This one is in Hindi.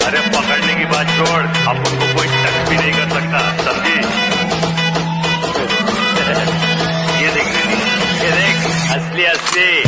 अरे पकड़ने की बात छोड़, अपन को कोई टच भी नहीं कर सकता, समझी? ये देख, असली असली